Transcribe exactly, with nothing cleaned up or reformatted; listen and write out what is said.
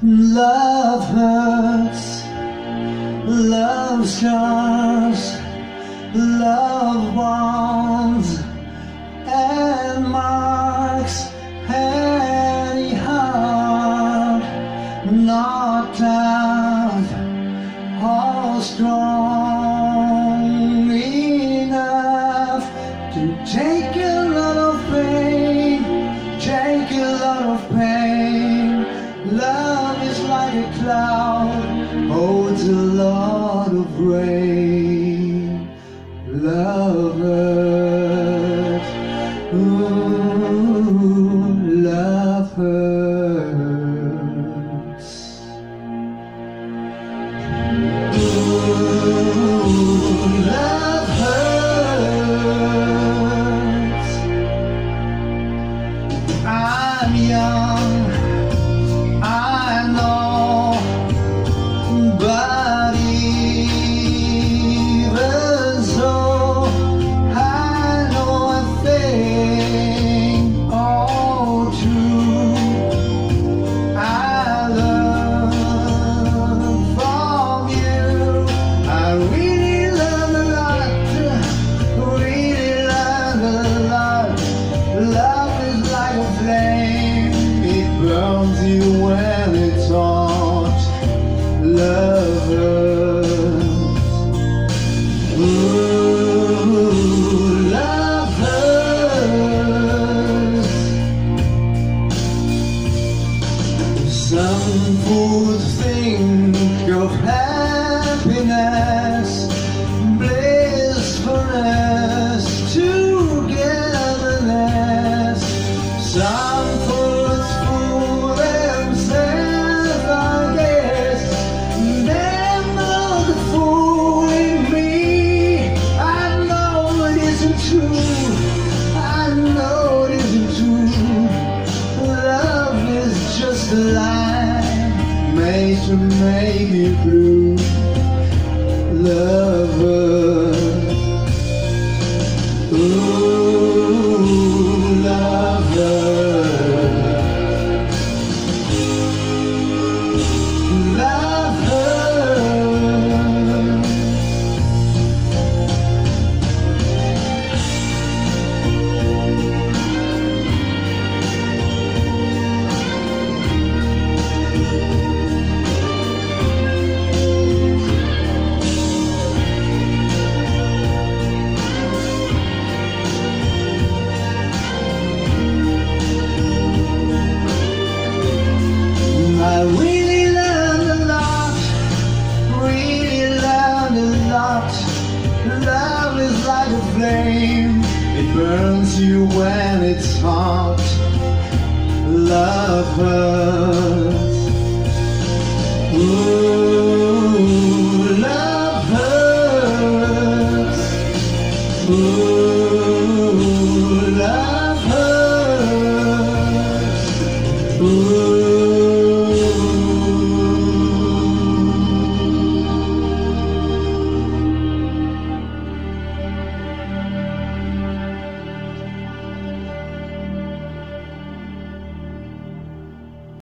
Love hurts, love scars, love bonds and marks any heart not out or strong enough to take a lot of pain, take a lot of pain. Love is like a cloud, holds a lot of rain. Love hurts, ooh, love hurts. Ooh, love hurts. I'm young, but even so, I know a thing or two. I learned from you. I really learned a lot, really learned a lot. Love is like a flame, it burns you when it's hot. Love hurts, ooh, love hurts. Some would think of happiness